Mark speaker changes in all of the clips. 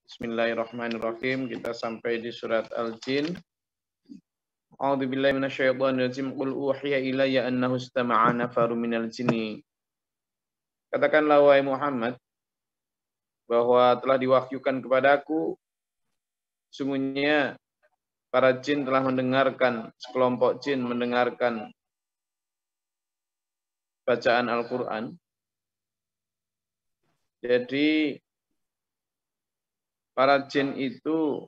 Speaker 1: Bismillahirrahmanirrahim. Kita sampai di surat Al-Jin. A'udzubillahi minasyaitonirrajim. Qul uhiya ilayya annahu istama'a nafaru minal jinni. Katakanlah wahai Muhammad bahwa telah diwahyukan kepadaku sungguhnya para jin telah mendengarkan, sekelompok jin mendengarkan bacaan Al-Qur'an. Jadi para jin itu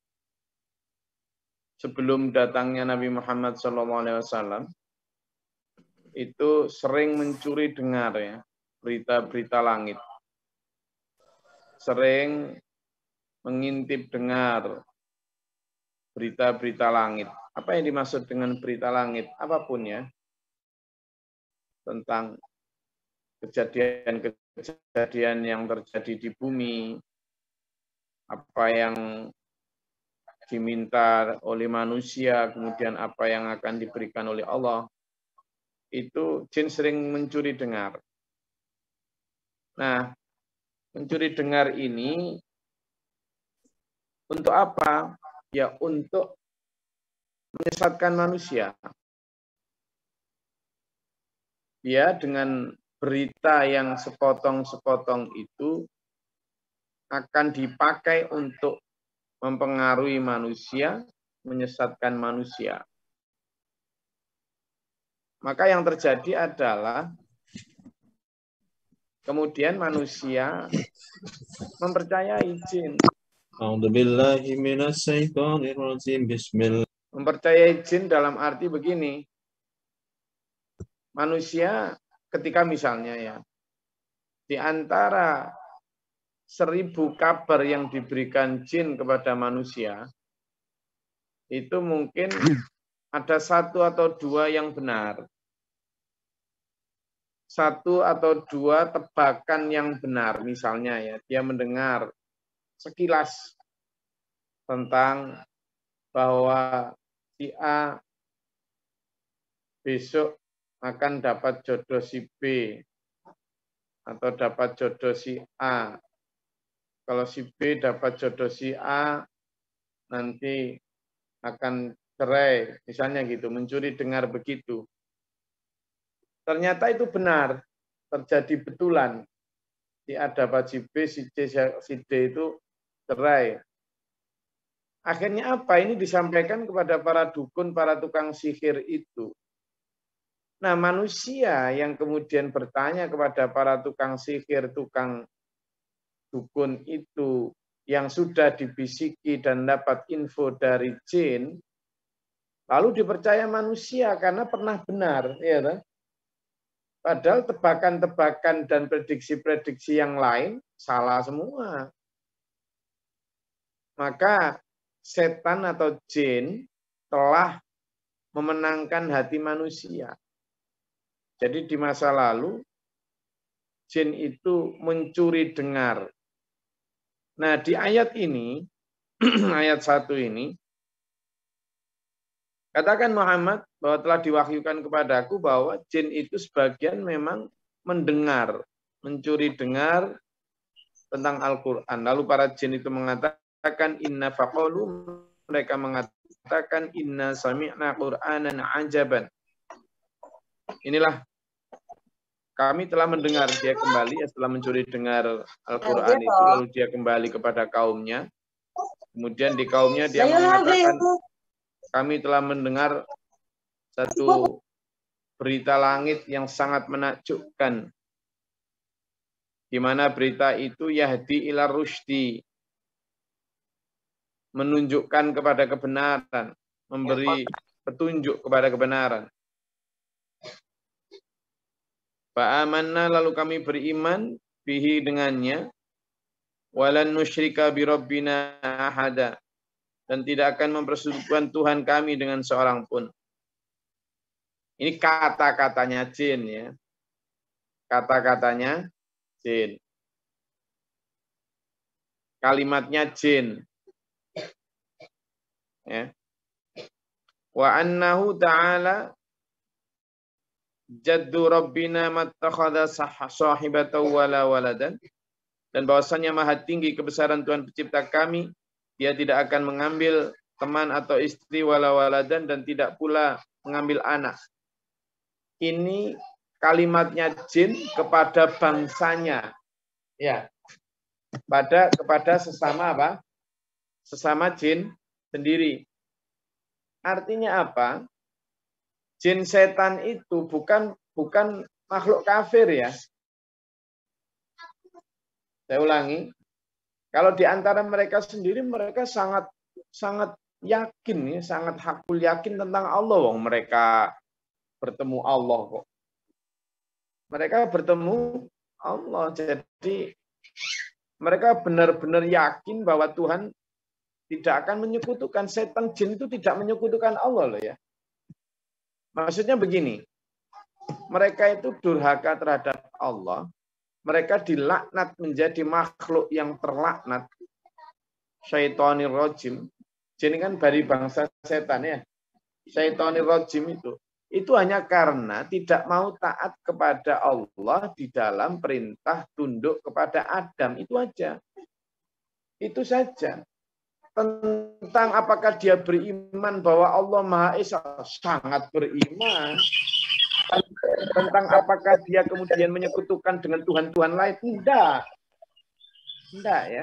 Speaker 1: sebelum datangnya Nabi Muhammad SAW itu sering mencuri dengar ya berita-berita langit, sering mengintip dengar berita-berita langit. Apa yang dimaksud dengan berita langit? Apapun ya, tentang kejadian-kejadian yang terjadi di bumi, apa yang diminta oleh manusia, kemudian apa yang akan diberikan oleh Allah, itu jin sering mencuri dengar. Nah, mencuri dengar ini untuk apa? Ya untuk menyesatkan manusia. Ya, dengan berita yang sepotong-sepotong itu akan dipakai untuk mempengaruhi manusia, menyesatkan manusia. Maka yang terjadi adalah kemudian manusia mempercayai jin.
Speaker 2: A'udzubillahi minasyaitonirrajim. Bismillah.
Speaker 1: Mempercayai jin dalam arti begini. Manusia ketika misalnya ya, di antara 1000 kabar yang diberikan jin kepada manusia, itu mungkin ada 1 atau 2 yang benar. 1 atau 2 tebakan yang benar. Misalnya ya, dia mendengar sekilas tentang bahwa si A besok akan dapat jodoh si B atau dapat jodoh si A. Kalau si B dapat jodoh si A, nanti akan cerai, misalnya gitu, mencuri dengar begitu. Ternyata itu benar, terjadi betulan. Si A dapat si B, si C, si D itu cerai. Akhirnya apa? Ini disampaikan kepada para dukun, para tukang sihir itu. Nah, manusia yang kemudian bertanya kepada para tukang sihir, tukang dukun itu yang sudah dibisiki dan dapat info dari jin, lalu dipercaya manusia karena pernah benar, ya kan? Padahal tebakan-tebakan dan prediksi-prediksi yang lain salah semua. Maka setan atau jin telah memenangkan hati manusia. Jadi di masa lalu, jin itu mencuri dengar. Nah, di ayat ini, ayat 1 ini, katakan Muhammad bahwa telah diwahyukan kepadaku bahwa jin itu sebagian memang mendengar, mencuri dengar tentang Al-Quran. Lalu para jin itu mengatakan, inna faqalu, mereka mengatakan, inna sami'na Qur'anan ajaban. Inilah kami telah mendengar, dia kembali setelah mencuri dengar Al-Quran itu, lalu dia kembali kepada kaumnya. Kemudian di kaumnya dia mengatakan, kami telah mendengar satu berita langit yang sangat menakjubkan. Di mana berita itu yahdi ila rusydi, menunjukkan kepada kebenaran, memberi petunjuk kepada kebenaran. Fa'amanna, lalu kami beriman bihi dengannya, walan nusyrika bi rabbina ahada, dan tidak akan mempersekutukan Tuhan kami dengan seorang pun. Ini kata-katanya jin ya. Kata-katanya jin. Kalimatnya jin. Ya. Wa annahu ta'ala jaddu rabbina mattakhadha sahibatan wala waladan. Dan bahwasannya maha tinggi kebesaran Tuhan pencipta kami, dia tidak akan mengambil teman atau istri wala waladan dan tidak pula mengambil anak. Ini kalimatnya jin kepada bangsanya. Ya. Kepada sesama apa? Sesama jin sendiri. Artinya apa? Jin setan itu bukan makhluk kafir ya. Saya ulangi, kalau di antara mereka sendiri mereka sangat yakin ya, sangat hakul yakin tentang Allah. Wong mereka bertemu Allah kok. Mereka bertemu Allah, jadi mereka benar-benar yakin bahwa Tuhan tidak akan menyekutukan. Setan jin itu tidak menyekutukan Allah loh ya. Maksudnya begini, mereka itu durhaka terhadap Allah. Mereka dilaknat menjadi makhluk yang terlaknat. Syaitonir rajim. Jin kan dari bangsa setan ya. Syaitonir rajim itu hanya karena tidak mau taat kepada Allah di dalam perintah tunduk kepada Adam. Itu aja. Itu saja. Tentang apakah dia beriman bahwa Allah Maha Esa, sangat beriman. Tentang apakah dia kemudian menyekutukan dengan Tuhan-Tuhan lain, enggak ya.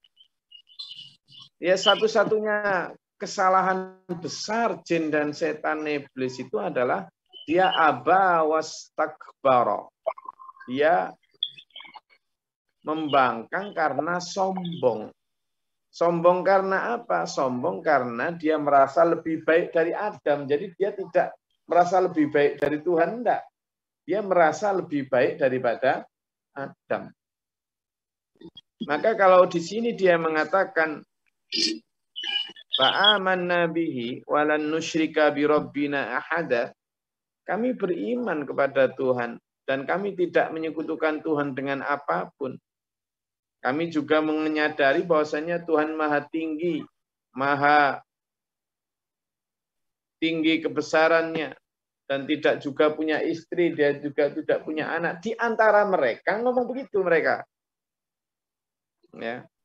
Speaker 1: Ya satu-satunya kesalahan besar jin dan setan iblis itu adalah dia aba wastakbara. Dia membangkang karena sombong. Sombong karena apa? Sombong karena dia merasa lebih baik dari Adam. Jadi dia tidak merasa lebih baik dari Tuhan, enggak. Dia merasa lebih baik daripada Adam. Maka kalau di sini dia mengatakan fa'amanna bihi walan nusyrika bi rabbina ahada. Kami beriman kepada Tuhan dan kami tidak menyekutukan Tuhan dengan apapun. Kami juga menyadari bahwasanya Tuhan Maha Tinggi kebesarannya, dan tidak juga punya istri, dia juga tidak punya anak. Di antara mereka ngomong begitu mereka. Ya.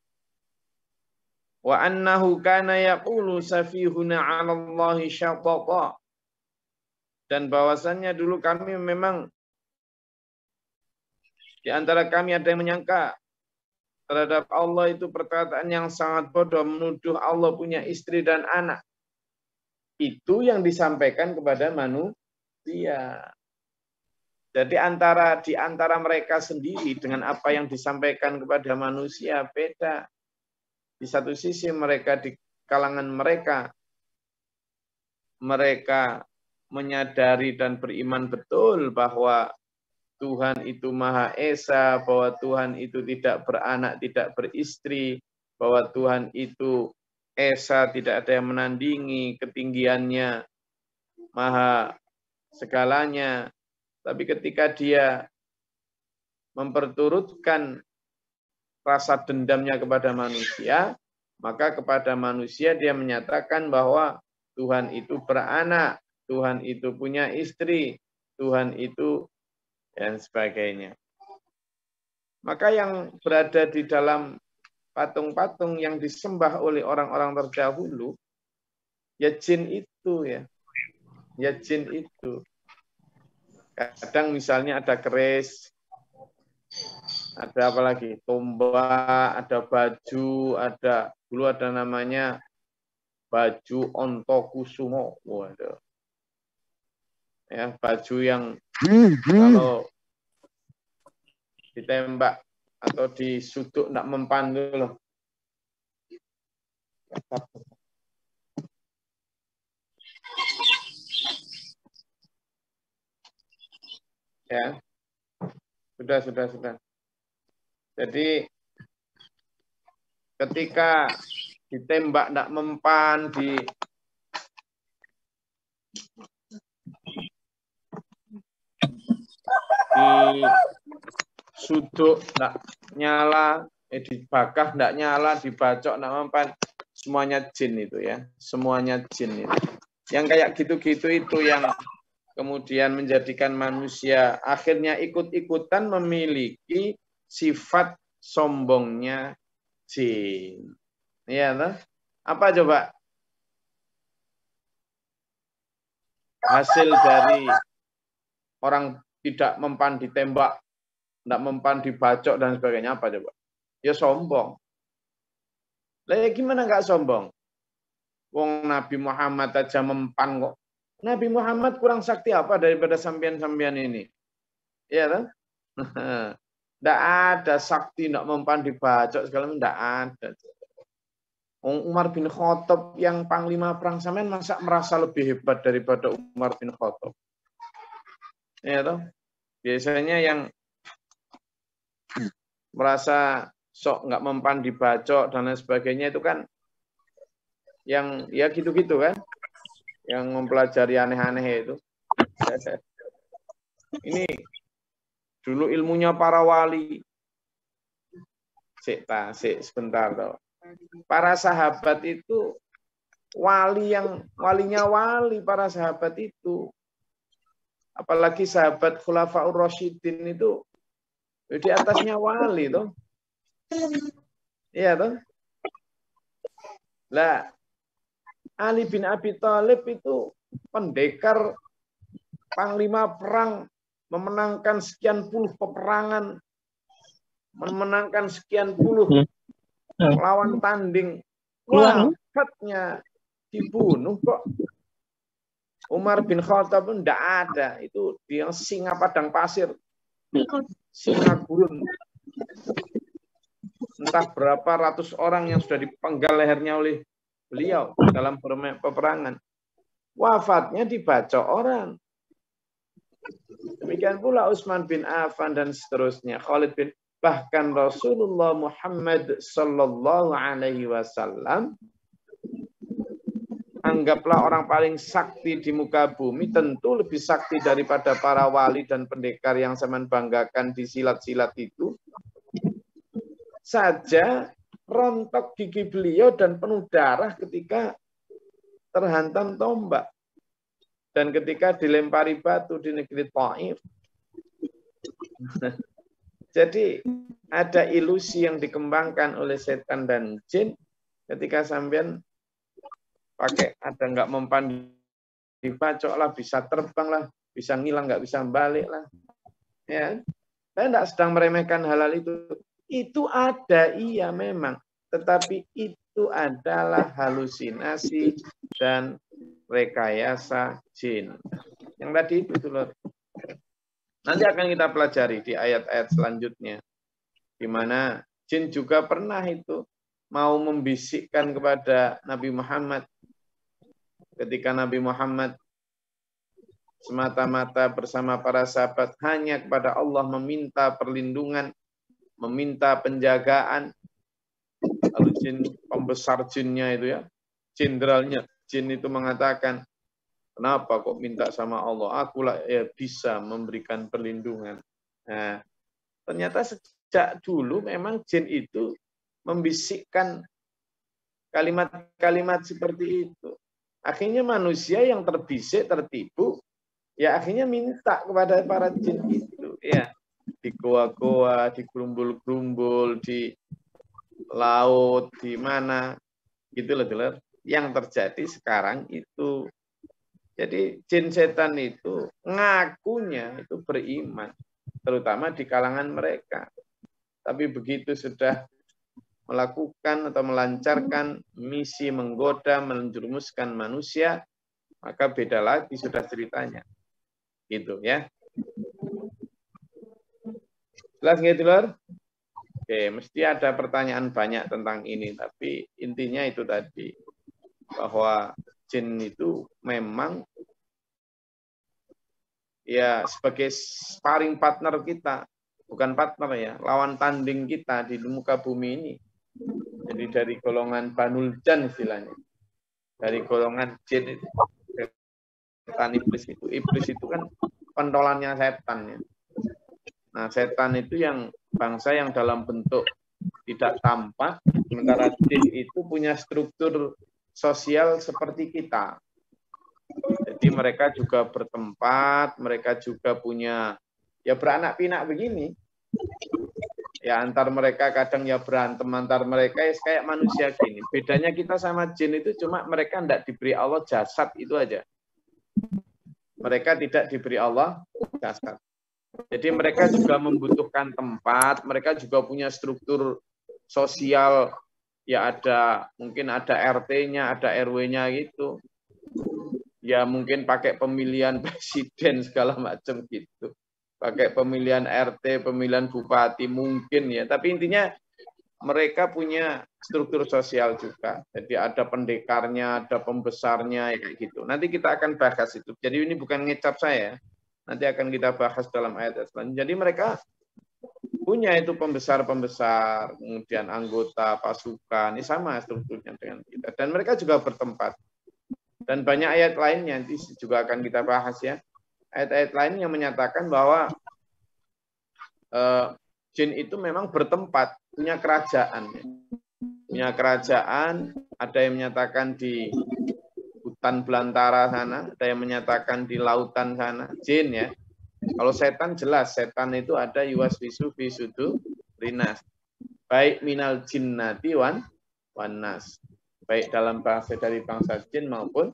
Speaker 1: Wa annahu kana yaqulu safihuna 'ala Allahi syatata. Dan bahwasannya dulu kami memang di antara kami ada yang menyangka terhadap Allah itu perkataan yang sangat bodoh, menuduh Allah punya istri dan anak. Itu yang disampaikan kepada manusia. Jadi di antara mereka sendiri dengan apa yang disampaikan kepada manusia beda. Di satu sisi mereka di kalangan mereka menyadari dan beriman betul bahwa Tuhan itu Maha Esa, bahwa Tuhan itu tidak beranak, tidak beristri, bahwa Tuhan itu Esa, tidak ada yang menandingi ketinggiannya, Maha segalanya. Tapi ketika dia memperturutkan rasa dendamnya kepada manusia, maka kepada manusia dia menyatakan bahwa Tuhan itu beranak, Tuhan itu punya istri, Tuhan itu dan sebagainya. Maka yang berada di dalam patung-patung yang disembah oleh orang-orang terdahulu, ya jin itu ya. Ya jin itu. Kadang misalnya ada keris, ada apa lagi? Tombak, ada baju, dulu ada namanya baju Ontokusumo. Waduh. Ya, baju yang kalau ditembak atau disuduk enggak mempan dulu. Ya. Sudah. Jadi ketika ditembak enggak mempan, disuduk enggak nyala, dibakar enggak nyala, dibacok enggak mempan, semuanya jin itu ya. Semuanya jin itu. Yang kayak gitu-gitu itu yang kemudian menjadikan manusia akhirnya ikut-ikutan memiliki sifat sombongnya jin. Iya toh? Apa coba hasil dari orang tidak mempan ditembak, tidak mempan dibacok dan sebagainya, apa coba? Ya sombong. Lah ya gimana nggak sombong? Wong Nabi Muhammad aja mempan kok. Nabi Muhammad kurang sakti apa daripada sampean-sampean ini? Iya kan? Tidak ada sakti tidak mempan dibacok segala macam, tidak ada. Umar bin Khattab yang panglima perang sampean masa merasa lebih hebat daripada Umar bin Khattab? Ya toh? Biasanya yang merasa sok nggak mempan dibacok dan lain sebagainya itu kan yang ya gitu-gitu kan, yang mempelajari aneh-aneh itu. Ini dulu ilmunya para wali. Sebentar toh. Para sahabat itu walinya wali para sahabat itu. Apalagi sahabat Khulafaur Rasyidin itu di atasnya wali toh. Iya toh. Lah Ali bin Abi Thalib itu pendekar panglima perang, memenangkan sekian puluh peperangan, memenangkan sekian puluh lawan tanding. Wafatnya dibunuh kok. Umar bin Khattab pun tidak ada. Itu dia singa padang pasir. Singa gurun. Entah berapa ratus orang yang sudah dipenggal lehernya oleh beliau dalam peperangan. Wafatnya dibacok orang. Demikian pula Utsman bin Affan dan seterusnya. Khalid bin, bahkan Rasulullah Muhammad sallallahu alaihi wasallam, anggaplah orang paling sakti di muka bumi, tentu lebih sakti daripada para wali dan pendekar yang zaman banggakan di silat-silat itu. Saja rontok gigi beliau dan penuh darah ketika terhantam tombak. Dan ketika dilempari batu di negeri Taif. Jadi ada ilusi yang dikembangkan oleh setan dan jin ketika sampean pakai ada nggak mempan dibacok lah, bisa terbang lah, bisa ngilang nggak bisa balik lah. Ya, saya tidak sedang meremehkan hal-hal itu. Itu ada, iya memang. Tetapi itu adalah halusinasi dan rekayasa jin. Yang tadi itu loh. Nanti akan kita pelajari di ayat-ayat selanjutnya. Di mana jin juga pernah itu mau membisikkan kepada Nabi Muhammad. Ketika Nabi Muhammad semata-mata bersama para sahabat hanya kepada Allah meminta perlindungan, meminta penjagaan. Lalu jin, pembesar jinnya itu ya, jenderalnya jin itu mengatakan, kenapa kok minta sama Allah? Akulah ya bisa memberikan perlindungan. Nah, ternyata sejak dulu memang jin itu membisikkan kalimat-kalimat seperti itu. Akhirnya manusia yang terbisik, tertipu, ya akhirnya minta kepada para jin itu. Ya, di goa-goa, di gerumbul-gerumbul, di laut, di mana, gitu loh, Dulur. Yang terjadi sekarang itu. Jadi jin setan itu ngakunya itu beriman, terutama di kalangan mereka. Tapi begitu sudah melakukan atau melancarkan misi menggoda, menjerumuskan manusia, maka beda lagi sudah ceritanya. Gitu ya. Jelas nggak, Dulur? Oke, mesti ada pertanyaan banyak tentang ini, tapi intinya itu tadi, bahwa jin itu memang ya sebagai sparring partner kita, bukan partner ya, lawan tanding kita di muka bumi ini. Jadi dari golongan Banul Jan istilahnya, dari golongan jin itu, setan iblis itu kan pentolannya setan ya. Nah, setan itu yang bangsa yang dalam bentuk tidak tampak, sementara jin itu punya struktur sosial seperti kita. Jadi mereka juga bertempat, mereka juga punya ya beranak pinak begini. Ya antar mereka kadang ya berantem antar mereka ya kayak manusia gini. Bedanya kita sama jin itu cuma mereka tidak diberi Allah jasad itu aja. Mereka tidak diberi Allah jasad. Jadi mereka juga membutuhkan tempat, mereka juga punya struktur sosial, ya ada mungkin ada RT-nya, ada RW-nya gitu. Ya mungkin pakai pemilihan presiden segala macam gitu. Pakai pemilihan RT, pemilihan bupati mungkin ya. Tapi intinya mereka punya struktur sosial juga. Jadi ada pendekarnya, ada pembesarnya, ya kayak gitu. Nanti kita akan bahas itu. Jadi ini bukan ngecap saya. Nanti akan kita bahas dalam ayat selanjutnya. Jadi mereka punya itu pembesar-pembesar, kemudian anggota pasukan. Ini sama strukturnya dengan kita. Dan mereka juga bertempat. Dan banyak ayat lainnya nanti juga akan kita bahas ya. Ayat-ayat lain yang menyatakan bahwa jin itu memang bertempat, punya kerajaan. Punya kerajaan, ada yang menyatakan di hutan belantara sana, ada yang menyatakan di lautan sana, jin ya. Kalau setan jelas, setan itu ada yuwaswisu fi sudur rinas. Baik minal jinnati wan nas. Baik dalam bahasa dari bangsa jin maupun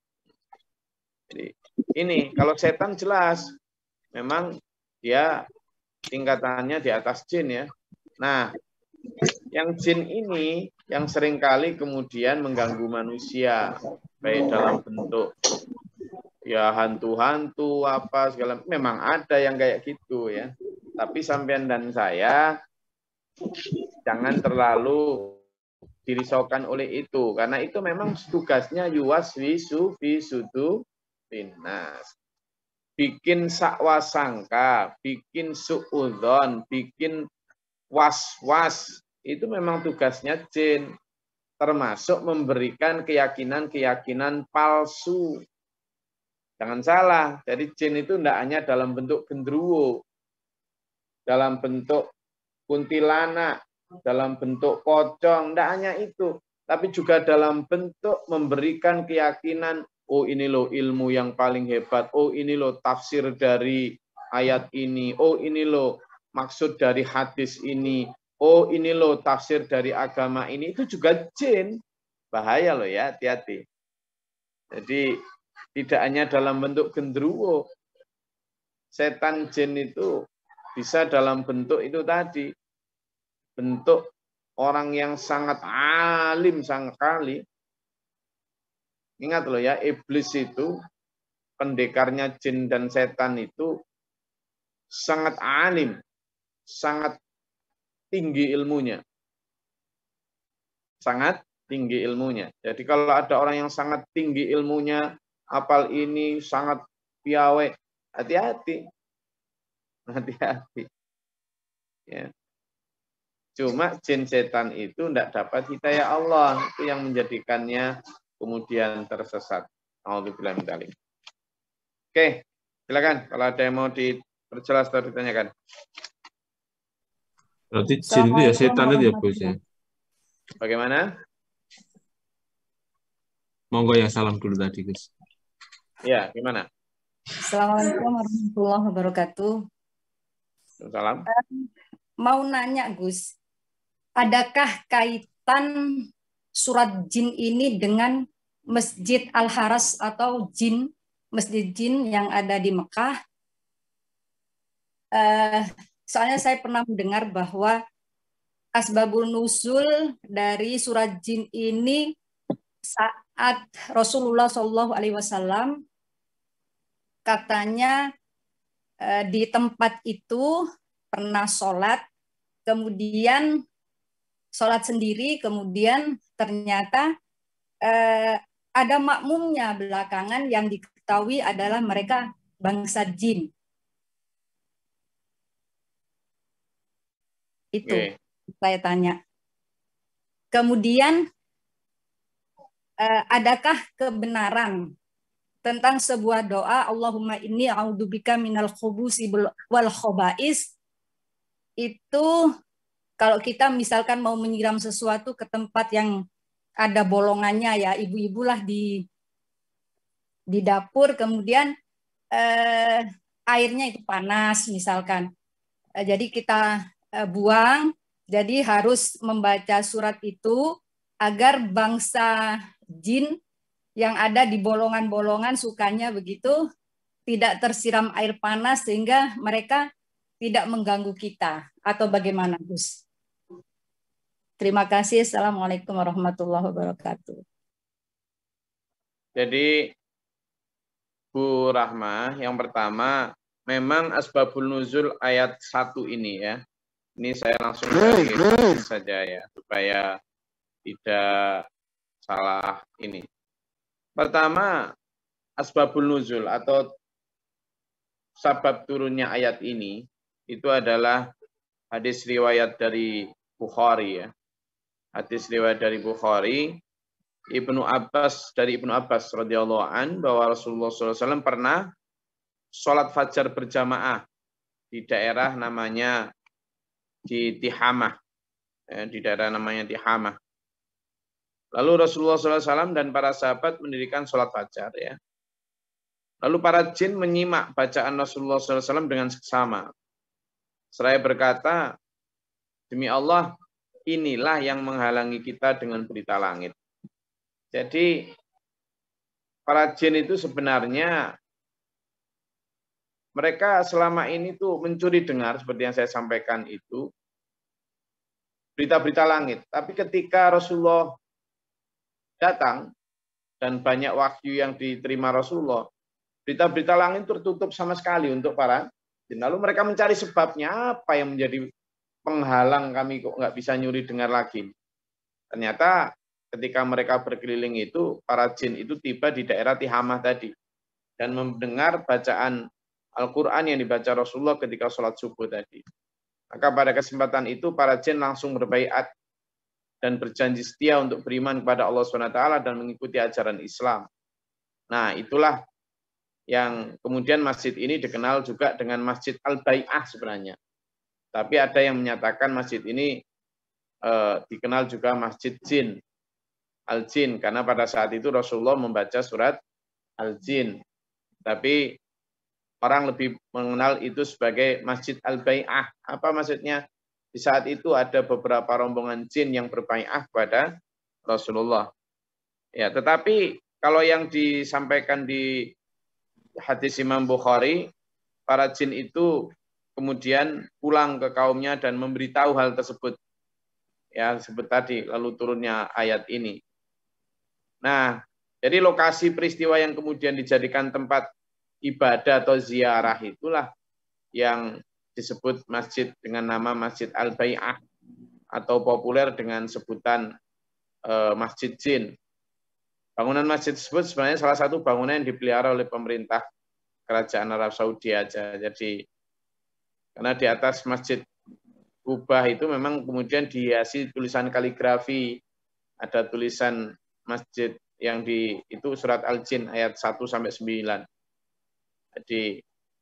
Speaker 1: jadi ini kalau setan jelas memang dia tingkatannya di atas jin ya. Nah, yang jin ini yang seringkali kemudian mengganggu manusia baik dalam bentuk ya hantu-hantu apa segala memang ada yang kayak gitu ya. Tapi sampean dan saya jangan terlalu dirisaukan oleh itu karena itu memang tugasnya yuwaswisu fi sudur rinas. Bikin sakwasangka, bikin suudzon, bikin was-was, itu memang tugasnya jin. Termasuk memberikan keyakinan-keyakinan palsu. Jangan salah, jadi jin itu tidak hanya dalam bentuk genderuwo, dalam bentuk kuntilanak, dalam bentuk pocong, tidak hanya itu. Tapi juga dalam bentuk memberikan keyakinan, oh ini loh ilmu yang paling hebat, oh ini loh tafsir dari ayat ini, oh ini loh maksud dari hadis ini, oh ini loh tafsir dari agama ini, itu juga jin. Bahaya loh ya, hati-hati. Jadi tidak hanya dalam bentuk genderuwo, setan jin itu bisa dalam bentuk itu tadi, bentuk orang yang sangat alim sekali. Ingat loh ya, iblis itu, pendekarnya jin dan setan itu sangat alim, sangat tinggi ilmunya. Sangat tinggi ilmunya. Jadi kalau ada orang yang sangat tinggi ilmunya, apal ini, sangat piawai, hati-hati. Hati-hati. Ya. Cuma jin setan itu tidak dapat hidayah Allah. Itu yang menjadikannya kemudian tersesat. Alhamdulillah min dzalik. Oke, silakan kalau ada yang mau diperjelas atau ditanyakan.
Speaker 2: Berarti jin itu ya setan itu ya Gus ya.
Speaker 1: Bagaimana?
Speaker 2: Monggo yang salam dulu tadi Gus.
Speaker 1: Ya, gimana?
Speaker 3: Assalamualaikum warahmatullahi wabarakatuh.
Speaker 1: Salam.
Speaker 3: Mau nanya Gus, adakah kaitan surat jin ini dengan Masjid Al-Haras atau jin, Masjid Jin yang ada di Mekah? Soalnya saya pernah mendengar bahwa asbabul nuzul dari surat jin ini saat Rasulullah SAW katanya di tempat itu pernah sholat, kemudian sholat sendiri, kemudian ternyata ada makmumnya belakangan yang diketahui adalah mereka bangsa jin. Itu saya tanya. Kemudian adakah kebenaran tentang sebuah doa Allahumma inni a'udzubika minal khubusi wal khobais, itu kalau kita misalkan mau menyiram sesuatu ke tempat yang ada bolongannya ya, ibu-ibu lah di dapur, kemudian airnya itu panas misalkan, jadi kita buang. Jadi harus membaca surat itu agar bangsa jin yang ada di bolongan-bolongan sukanya begitu tidak tersiram air panas sehingga mereka tidak mengganggu kita. Atau bagaimana, Gus? Terima kasih. Assalamualaikum warahmatullahi wabarakatuh.
Speaker 1: Jadi Bu Rahmah, yang pertama memang asbabul nuzul ayat 1 ini ya. Ini saya langsung saja ya supaya tidak salah ini. Pertama, asbabul nuzul atau sabab turunnya ayat ini itu adalah hadis riwayat dari Bukhari ya. Hadis riwayat dari Bukhari, Ibnu Abbas radhiyallahu an bahwa Rasulullah SAW pernah sholat fajar berjamaah di daerah namanya di Tihamah, di daerah namanya Tihamah. Lalu Rasulullah SAW dan para sahabat mendirikan sholat fajar ya. Lalu para jin menyimak bacaan Rasulullah SAW dengan seksama. Seraya berkata, demi Allah, inilah yang menghalangi kita dengan berita langit. Jadi para jin itu sebenarnya mereka selama ini tuh mencuri dengar seperti yang saya sampaikan itu berita-berita langit. Tapi ketika Rasulullah datang dan banyak wahyu yang diterima Rasulullah, berita-berita langit tertutup sama sekali untuk para jin. Lalu mereka mencari sebabnya apa yang menjadi penghalang kami kok nggak bisa nyuri dengar lagi. Ternyata ketika mereka berkeliling itu, para jin itu tiba di daerah Tihamah tadi dan mendengar bacaan Al-Quran yang dibaca Rasulullah ketika sholat subuh tadi. Maka pada kesempatan itu para jin langsung berbaiat dan berjanji setia untuk beriman kepada Allah SWT dan mengikuti ajaran Islam. Nah, itulah yang kemudian masjid ini dikenal juga dengan Masjid Al-Bai'ah sebenarnya. Tapi ada yang menyatakan masjid ini dikenal juga Masjid Jin, Al-Jin, karena pada saat itu Rasulullah membaca surat Al-Jin. Tapi orang lebih mengenal itu sebagai Masjid Al-Bai'ah. Apa maksudnya? Di saat itu ada beberapa rombongan jin yang berbai'ah kepada Rasulullah. Ya, tetapi kalau yang disampaikan di hadis Imam Bukhari, para jin itu kemudian pulang ke kaumnya dan memberitahu hal tersebut. Ya, sebut tadi, lalu turunnya ayat ini. Nah, jadi lokasi peristiwa yang kemudian dijadikan tempat ibadah atau ziarah itulah yang disebut masjid dengan nama Masjid Al-Bai'ah atau populer dengan sebutan Masjid Jin. Bangunan masjid tersebut sebenarnya salah satu bangunan yang dipelihara oleh pemerintah Kerajaan Arab Saudi aja. Jadi karena di atas Masjid Kubah itu memang kemudian dihiasi tulisan kaligrafi, ada tulisan masjid yang itu surat Al-Jin ayat 1 sampai 9. Jadi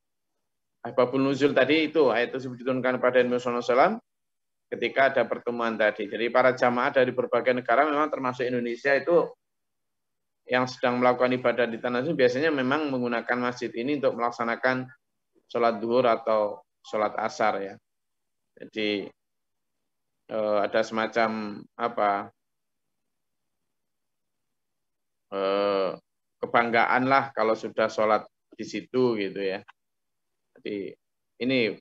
Speaker 1: asbabul nuzul tadi itu ayat tersebut diturunkan pada Nabi SAW ketika ada pertemuan tadi. Jadi para jamaah dari berbagai negara memang termasuk Indonesia itu yang sedang melakukan ibadah di tanah suci biasanya memang menggunakan masjid ini untuk melaksanakan sholat duhur atau sholat asar ya. Jadi ada semacam kebanggaan lah kalau sudah sholat di situ gitu ya. Jadi ini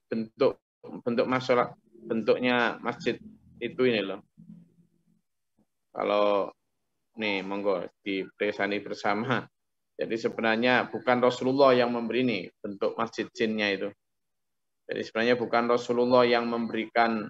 Speaker 1: bentuknya masjid itu ini loh. Kalau nih monggo dipresani bersama. Jadi sebenarnya bukan Rasulullah yang memberi ini bentuk masjid jinnya itu. Jadi sebenarnya bukan Rasulullah yang memberikan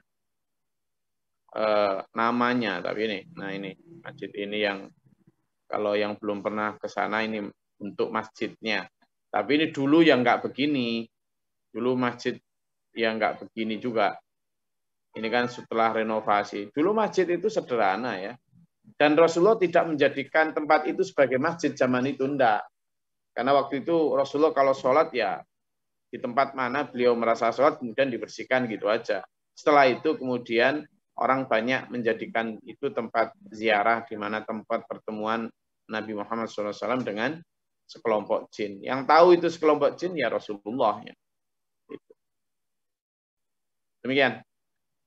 Speaker 1: namanya, tapi ini. Nah ini masjid ini yang kalau yang belum pernah ke sana ini bentuk masjidnya. Tapi ini dulu yang nggak begini. Dulu masjid yang nggak begini juga. Ini kan setelah renovasi. Dulu masjid itu sederhana ya. Dan Rasulullah tidak menjadikan tempat itu sebagai masjid zaman itu, enggak. Karena waktu itu Rasulullah kalau sholat ya di tempat mana beliau merasa sholat kemudian dibersihkan gitu aja. Setelah itu kemudian orang banyak menjadikan itu tempat ziarah di mana tempat pertemuan Nabi Muhammad SAW dengan sekelompok jin. Yang tahu itu sekelompok jin ya Rasulullah. Ya. Demikian.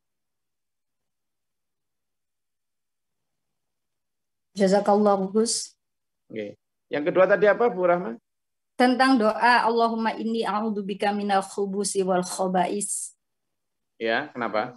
Speaker 3: Jazakallah Gus.
Speaker 1: Oke. Yang kedua tadi apa Bu Rahma?
Speaker 3: Tentang doa Allahumma inni a'udzubika minal khubusi wal khobais.
Speaker 1: Ya, kenapa?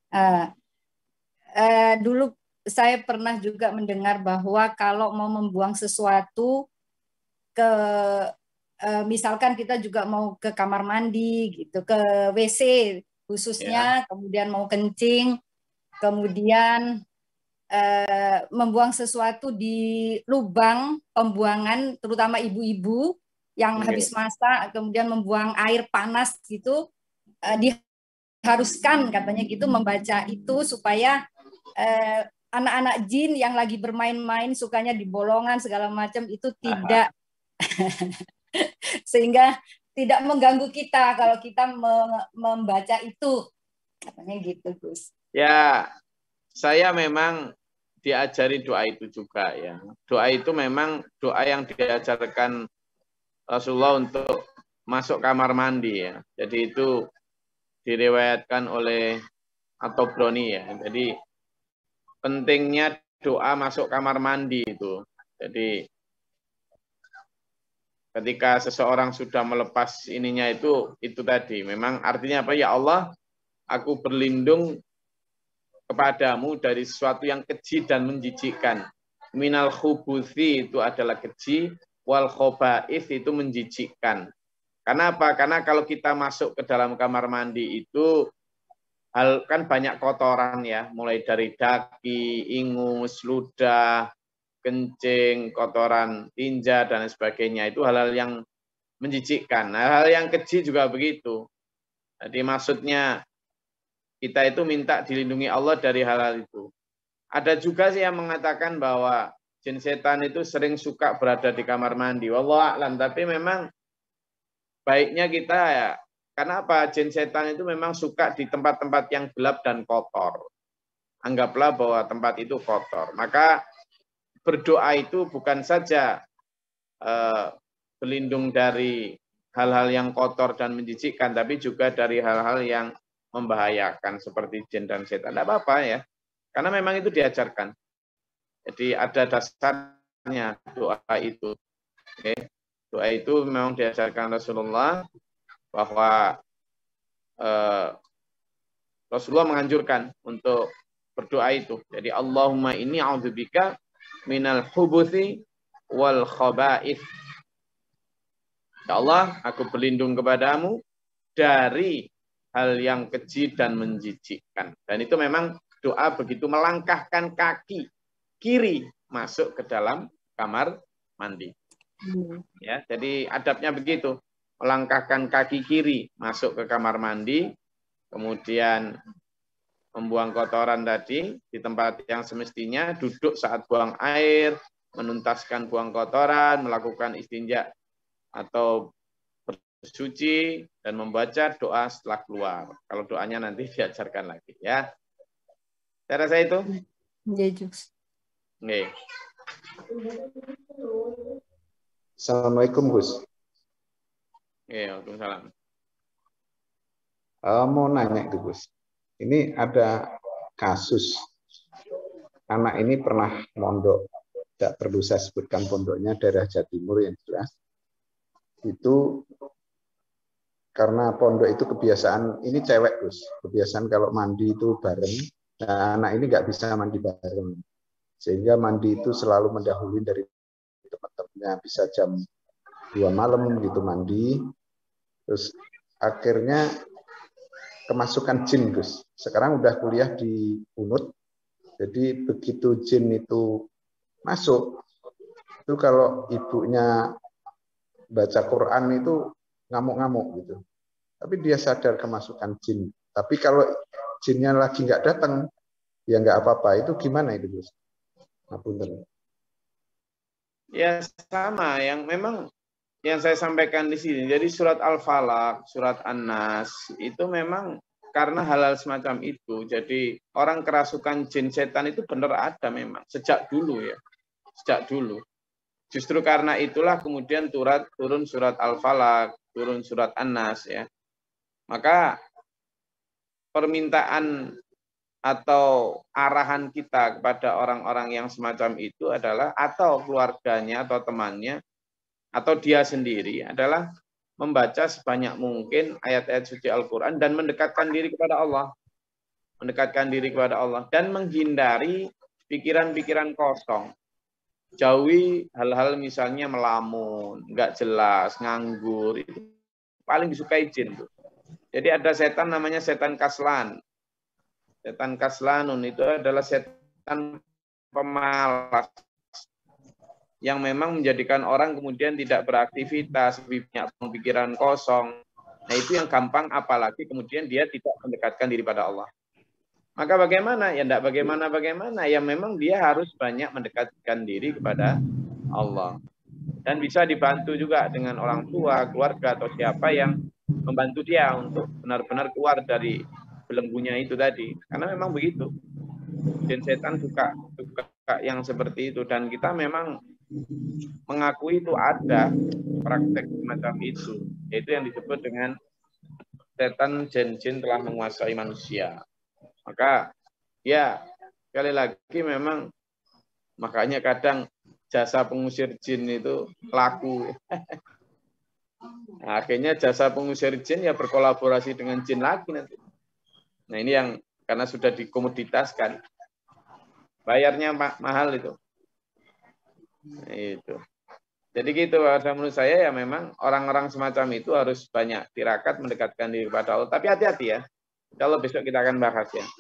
Speaker 3: Dulu saya pernah juga mendengar bahwa kalau mau membuang sesuatu ke misalkan kita juga mau ke kamar mandi gitu, ke WC khususnya, kemudian mau kencing, kemudian membuang sesuatu di lubang pembuangan, terutama ibu-ibu yang habis masak, kemudian membuang air panas gitu, diharuskan katanya gitu membaca itu supaya anak-anak jin yang lagi bermain-main sukanya di bolongan segala macam itu tidak sehingga tidak mengganggu kita kalau kita membaca itu, katanya gitu Gus.
Speaker 1: Ya, saya memang diajari doa itu juga ya. Doa itu memang doa yang diajarkan Rasulullah untuk masuk kamar mandi ya. Jadi itu diriwayatkan oleh At-Tabrani ya. Jadi pentingnya doa masuk kamar mandi itu. Jadi ketika seseorang sudah melepas ininya itu tadi. Memang artinya apa? Ya Allah, aku berlindung kepadamu dari sesuatu yang keji dan menjijikkan. Minal khubuthi itu adalah keji, wal khoba'ith itu menjijikkan. Karena apa? Karena kalau kita masuk ke dalam kamar mandi itu kan banyak kotoran ya, mulai dari daki, ingus, ludah, kencing, kotoran tinja dan sebagainya. Itu hal-hal yang menjijikkan. Hal-hal yang keji juga begitu. Jadi maksudnya kita itu minta dilindungi Allah dari hal-hal itu. Ada juga sih yang mengatakan bahwa jin setan itu sering suka berada di kamar mandi. Wallahu a'lam, tapi memang baiknya kita ya, karena apa? Jin setan itu memang suka di tempat-tempat yang gelap dan kotor. Anggaplah bahwa tempat itu kotor. Maka berdoa itu bukan saja berlindung dari hal-hal yang kotor dan menjijikkan, tapi juga dari hal-hal yang membahayakan seperti jin dan setan. Tidak apa-apa ya, karena memang itu diajarkan. Jadi ada dasarnya doa itu. Oke. Doa itu memang diajarkan Rasulullah, bahwa Rasulullah menganjurkan untuk berdoa itu. Jadi Allahumma inni a'udzubika minal hubuthi wal khaba'ith. Ya Allah, aku berlindung kepadamu dari hal yang keji dan menjijikkan. Dan itu memang doa begitu melangkahkan kaki kiri masuk ke dalam kamar mandi. Ya, jadi adabnya begitu. Melangkahkan kaki kiri masuk ke kamar mandi, kemudian membuang kotoran tadi di tempat yang semestinya, duduk saat buang air, menuntaskan buang kotoran, melakukan istinja atau bersuci, dan membaca doa setelah keluar. Kalau doanya nanti diajarkan lagi ya. Saya rasa itu. Oke.
Speaker 4: Assalamualaikum Gus.
Speaker 1: Waalaikumsalam.
Speaker 4: Mau nanya ke Gus. Ini ada kasus anak ini pernah mondok, tidak perlu saya sebutkan pondoknya, daerah Jawa Timur yang jelas. Itu karena pondok itu kebiasaan, ini cewek Gus, kebiasaan kalau mandi itu bareng. Nah, anak ini nggak bisa mandi bareng, sehingga mandi itu selalu mendahului dari teman-temannya, bisa jam 2 malam gitu mandi. Terus akhirnya kemasukan jin Gus. Sekarang udah kuliah di Unut. Jadi begitu jin itu masuk, itu kalau ibunya baca Quran itu ngamuk-ngamuk gitu. Tapi dia sadar kemasukan jin. Tapi kalau jinnya lagi nggak datang, ya nggak apa-apa. Itu gimana itu Gus? Ngapunten.
Speaker 1: Ya sama, yang memang yang saya sampaikan di sini. Jadi surat Al-Falaq, surat An-Nas itu memang karena hal-hal semacam itu. Jadi orang kerasukan jin setan itu benar ada memang sejak dulu ya. Sejak dulu. Justru karena itulah kemudian turun surat Al-Falaq, turun surat An-Nas ya. Maka permintaan atau arahan kita kepada orang-orang yang semacam itu adalah atau keluarganya atau temannya atau dia sendiri adalah membaca sebanyak mungkin ayat-ayat suci Al-Quran dan mendekatkan diri kepada Allah. Mendekatkan diri kepada Allah dan menghindari pikiran-pikiran kosong. Jauhi hal-hal misalnya melamun, nggak jelas, nganggur. Itu paling disukai jin tuh. Jadi ada setan namanya setan kaslan. Setan kaslanun itu adalah setan pemalas yang memang menjadikan orang kemudian tidak beraktivitas, banyak pikiran kosong. Nah itu yang gampang, apalagi kemudian dia tidak mendekatkan diri pada Allah. Maka bagaimana? Ya tidak bagaimana. Ya memang dia harus banyak mendekatkan diri kepada Allah. Dan bisa dibantu juga dengan orang tua, keluarga, atau siapa yang membantu dia untuk benar-benar keluar dari belenggunya itu tadi. Karena memang begitu. Dan setan suka yang seperti itu. Dan kita memang mengakui itu ada praktek semacam itu. Yaitu yang disebut dengan setan jin-jin telah menguasai manusia. Maka ya sekali lagi memang makanya kadang jasa pengusir jin itu laku. Nah, akhirnya jasa pengusir jin ya berkolaborasi dengan jin lagi nanti. Nah ini yang karena sudah dikomoditaskan, bayarnya mahal itu. Nah, itu. Jadi gitu, menurut saya ya memang orang-orang semacam itu harus banyak tirakat mendekatkan diri kepada Allah. Tapi hati-hati ya. Kalau besok kita akan bahas ya.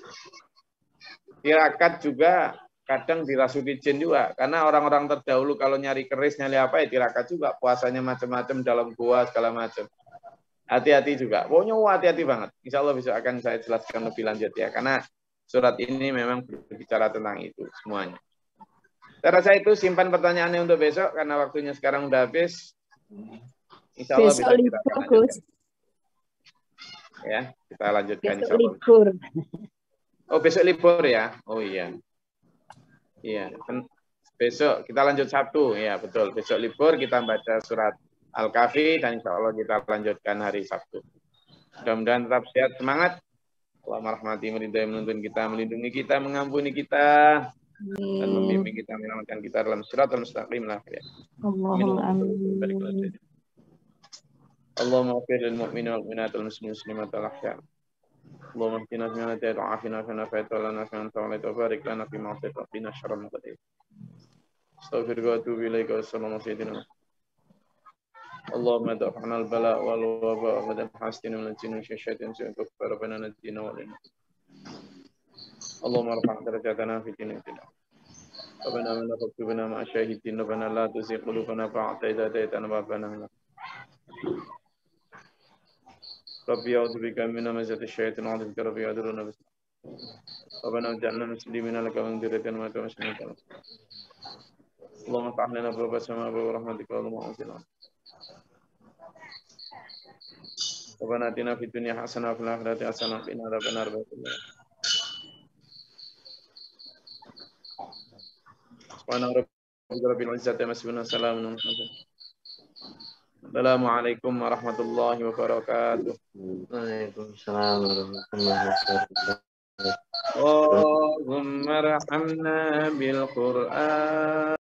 Speaker 1: Tirakat juga kadang dirasuki jin juga. Karena orang-orang terdahulu kalau nyari keris, nyari apa ya tirakat juga. Puasanya macam-macam dalam gua segala macam. Hati-hati juga. Pokoknya hati-hati banget. Insya Allah besok akan saya jelaskan lebih lanjut ya. Karena surat ini memang berbicara tentang itu semuanya. Saya rasa itu simpan pertanyaannya untuk besok. Karena waktunya sekarang udah habis. Insya Allah besok kita akan lanjutkan. Ya, kita lanjutkan.
Speaker 5: Besok libur.
Speaker 1: Oh, besok libur ya? Oh iya. Iya, besok kita lanjut Sabtu. Ya, betul. Besok libur kita baca surat Al-Kahfi dan insya Allah kita lanjutkan hari Sabtu. Mudah-mudahan tetap sehat, semangat. Allah merahmati, merintah, menuntun kita, melindungi kita, mengampuni kita, dan membimbing kita, menyelamatkan kita dalam siratal mustaqim lah. Ya.
Speaker 5: Allahumma amin.
Speaker 1: Allahumma ighfir lil mu'minin wal mu'minat wal muslimin muslimat wal ahya. Allahumma ihdina fi man hadayta wa afina fi man afayta wa lana fi man tawallayta wa barik lana fi ma atayta wa qina syarra ma qadayta. Astaghfiruka wa atubu ilaika wa sallallahu sayyidina. Allahumma da'afna al-bala wal waba wa dan hastina min al-jinni wa syaitan wa kufar rabbana najina wa lana. Allahumma rafa' darajatana fi dinina. Rabbana wa la tuqbina ma syahidin rabbana la tuzigh qulubana ba'da idh hadaytana wa hab lana. Rabbi a'udzubika min hamazati syaitan wa a'udzubika rabbi yaduruna bis. Rabbana ij'alna muslimina laka wa dzurriyyatan wa muslimin. Allahumma fa'al lana bi rahmatika wa rahmatika wa ma'usina. Rabbana atina fid dunya hasanah wa fil akhirati hasanah wa qina adzabannar. Subhana rabbika rabbil izzati amma yasifun wa salamun alal mursalin. Assalamualaikum warahmatullahi wabarakatuh.
Speaker 2: Waalaikumsalam warahmatullahi wabarakatuh.
Speaker 1: Allahumma arhamna bil Qur'an.